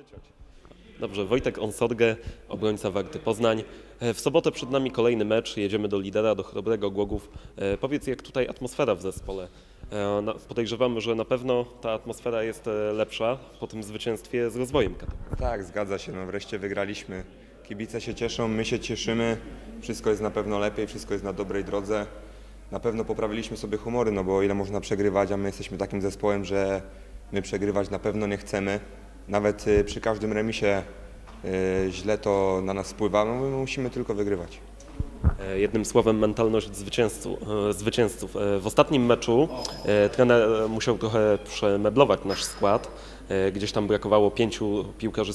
wyciąć. Dobrze, Wojtek Onsorge, obrońca Warty Poznań. W sobotę przed nami kolejny mecz, jedziemy do lidera, do Chrobrego Głogów. Powiedz, jak tutaj atmosfera w zespole? Podejrzewamy, że na pewno ta atmosfera jest lepsza po tym zwycięstwie z Rozwojem Katowice. Tak, zgadza się, no wreszcie wygraliśmy. Kibice się cieszą, my się cieszymy, wszystko jest na pewno lepiej, wszystko jest na dobrej drodze. Na pewno poprawiliśmy sobie humory, no bo o ile można przegrywać, a my jesteśmy takim zespołem, że my przegrywać na pewno nie chcemy. Nawet przy każdym remisie źle to na nas wpływa, no my musimy tylko wygrywać. Jednym słowem mentalność zwycięzców. W ostatnim meczu trener musiał trochę przemeblować nasz skład. Gdzieś tam brakowało 5 piłkarzy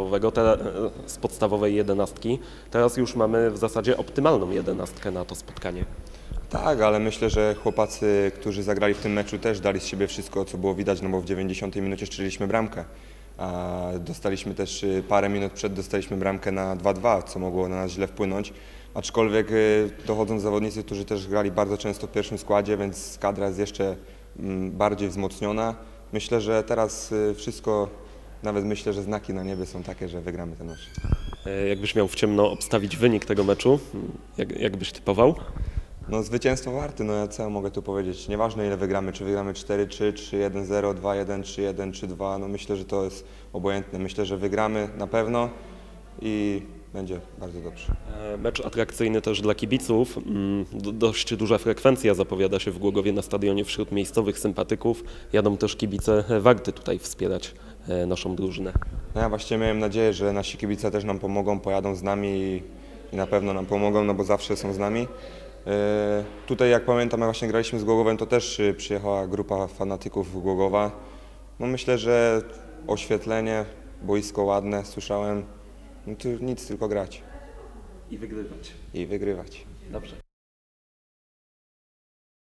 z podstawowej 11. Teraz już mamy w zasadzie optymalną 11 na to spotkanie. Tak, ale myślę, że chłopacy, którzy zagrali w tym meczu, też dali z siebie wszystko, co było widać, no bo w 90 minucie strzeliliśmy bramkę. A dostaliśmy też parę minut dostaliśmy bramkę na 2-2, co mogło na nas źle wpłynąć. Aczkolwiek dochodzą zawodnicy, którzy też grali bardzo często w pierwszym składzie, więc kadra jest jeszcze bardziej wzmocniona. Myślę, że teraz wszystko, nawet myślę, że znaki na niebie są takie, że wygramy ten mecz. Jakbyś miał w ciemno obstawić wynik tego meczu, jak byś typował? No zwycięstwo Warty, no ja co ja mogę tu powiedzieć, nieważne ile wygramy, czy wygramy 4-3, 3-1-0, 2-1, 3-1, 3-2, no myślę, że to jest obojętne, myślę, że wygramy na pewno i będzie bardzo dobrze. Mecz atrakcyjny też dla kibiców, dość duża frekwencja zapowiada się w Głogowie na stadionie wśród miejscowych sympatyków, jadą też kibice Warty tutaj wspierać naszą drużynę. No ja właściwie miałem nadzieję, że nasi kibice też nam pomogą, pojadą z nami i na pewno nam pomogą, no bo zawsze są z nami. Tutaj jak pamiętam, jak właśnie graliśmy z Głogowem, to też przyjechała grupa fanatyków Głogowa. No myślę, że oświetlenie, boisko ładne, słyszałem, no to nic, tylko grać. I wygrywać. I wygrywać. Dobrze.